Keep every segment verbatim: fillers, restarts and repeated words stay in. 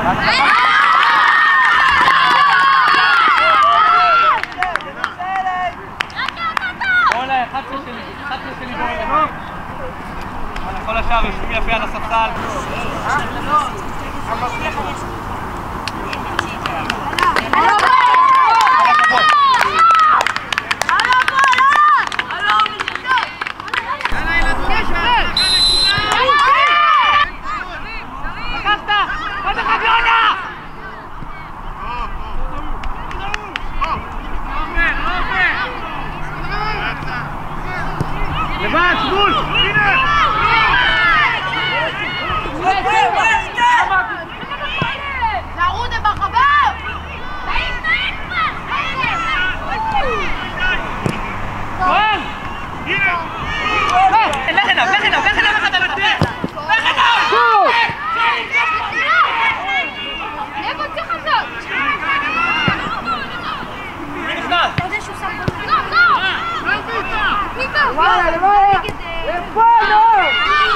כל השאר יושבים יפה על הספסל. לבד, שמול! הנה! לערודה ברחבה! כהן! הנה! לך אליו, לך אליו, לך אליו אחד על אחד! לך אליו! איפה צריך לעשות? מי נכנס? אתה יודע שהוא שם גול? לא, לא! ניתו! למעלה, למעלה! לפה, לא!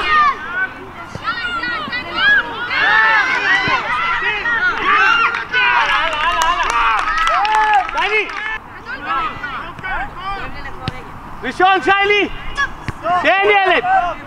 ראשון שיילי! תן ילד!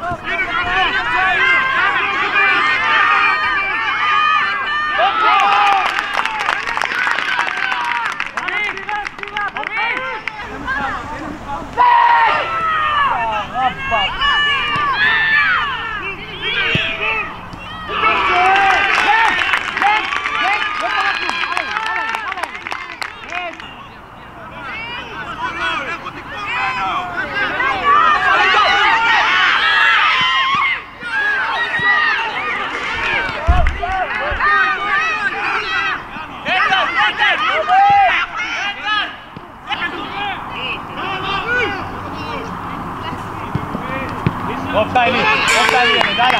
רוב שיילי, רוב שיילי, יאללה.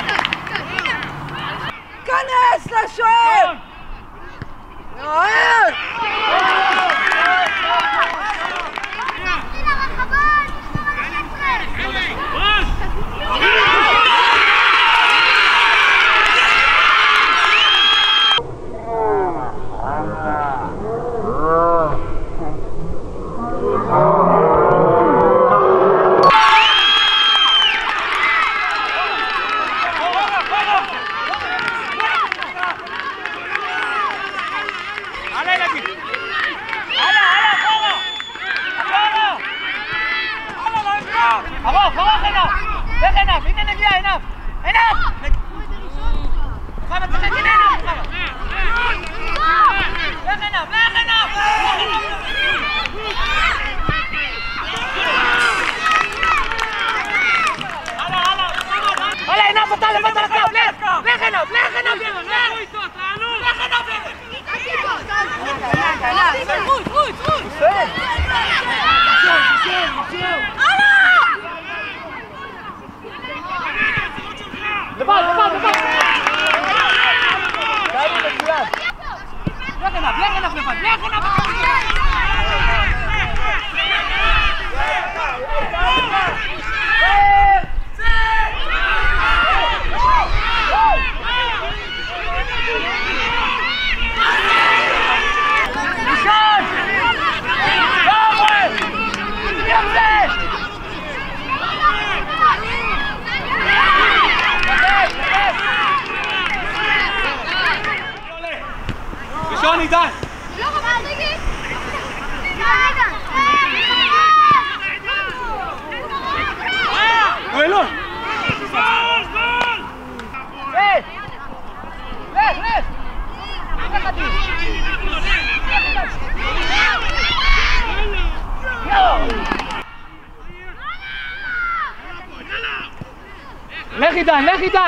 כנס לשוער! יואל! ארוך, ארוך עיניו! לך עיניו, הנה נגיע עיניו! עיניו! מוחמד צריך להגיד עיניו! לך עיניו, לך עיניו! הלאה עיניו אתה לבד על הקו! לך עיניו, לך עיניו! לך עיניו! רוץ, רוץ, רוץ! לבד, לבד, לבד! קיילי מצוין! לך אליו, לך אליו לבד, לך אליו! ראשון! גמרי! יפה! ראשון עידן! לא רבה, רגע! הוא אלון! לך! לך, לך! לך עדיף! לך עידן, לך עידן!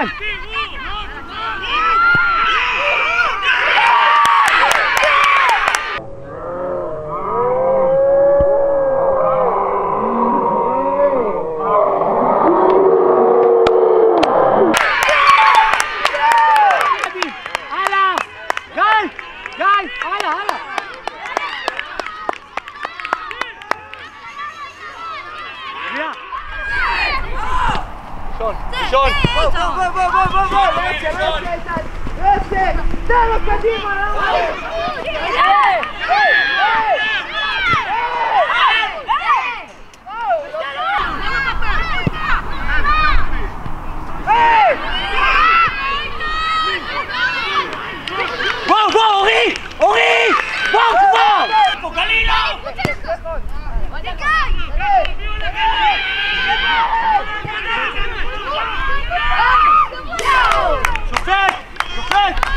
ראשון! ראשון! בוא, בוא, בוא, בוא, בוא! רצה, רצה, רצה! תן לו קדימה! בואו, בואו, אורי! אורי! בואו כבר! פה גלילו! שופט! שופט!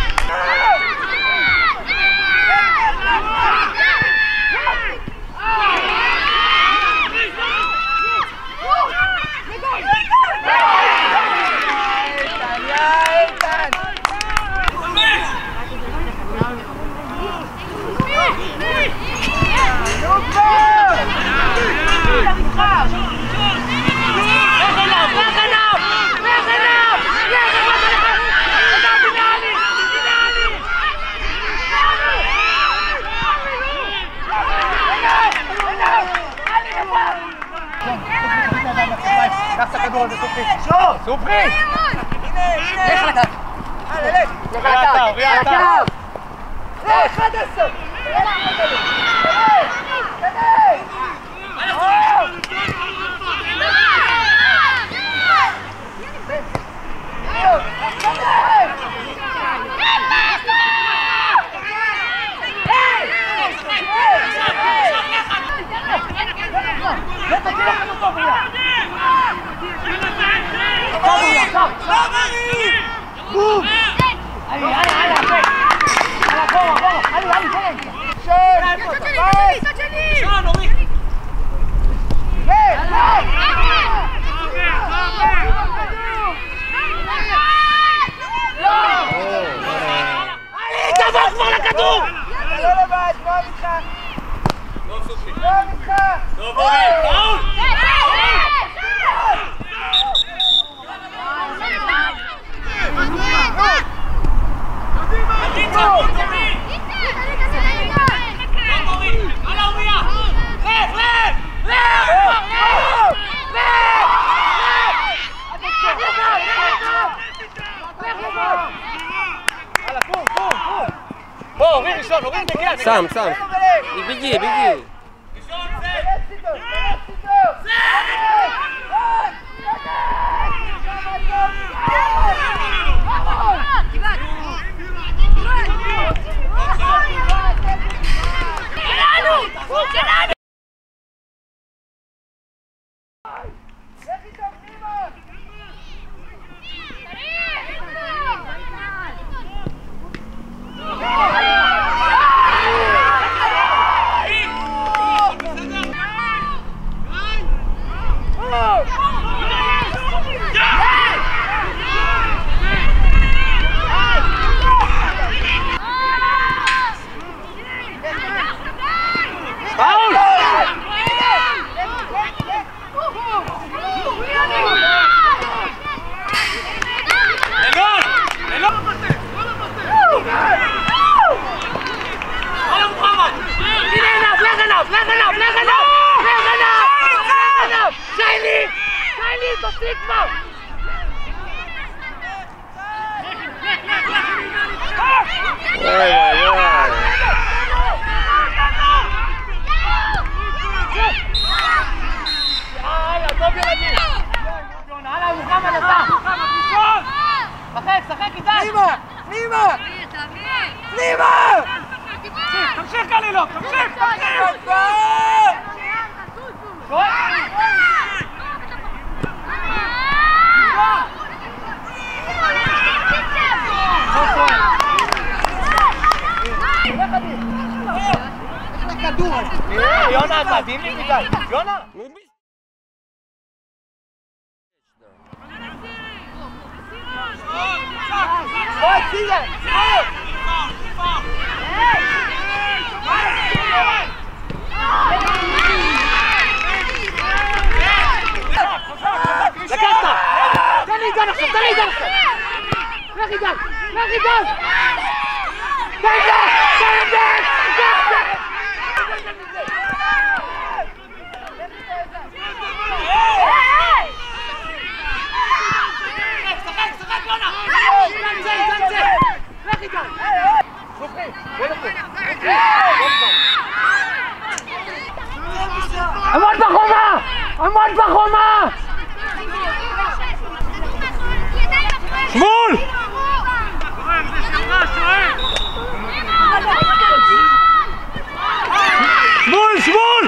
קח את הכדור הזה, סופרי. סופרי! לך על הקו! לך על הקו! לך על הקו! אחד עשר! בום! עלי, עלי, עלי, עלי! עלי, אחורה, אחורה! עלי, עלי, עלי! שון! צד שני, צד שני! שון, אורי! היי! עלי, תבוא כבר לכדור! אתה לא לבד, בוא המשחק! טוב, סופי. בוא המשחק! טוב, אורי! פאול! בוא, אורי ראשון, אורי מגיע. שם, שם. בגיע, בגיע. ראשון זה! תפסיק כבר! וואי וואי וואי. יאללה, טוב ילדים! הלאה, מוחמד אתה! שחק, שחק איתן! פנימה! פנימה! פנימה! תמשיך גלילו, תמשיך, תמשיך! יונה, אתה מדהים לי מדי! יונה! בואי, צילה! לקחת! תן לי עידן עכשיו, תן לי עידן עכשיו! לך עידן! לך עידן! תן עידן! תן עידן! שחק, שחק, יונה! עידן זה, עידן זה! לך עידן! עמוד בחומה! עמוד בחומה! שמאל! שמאל, שמאל!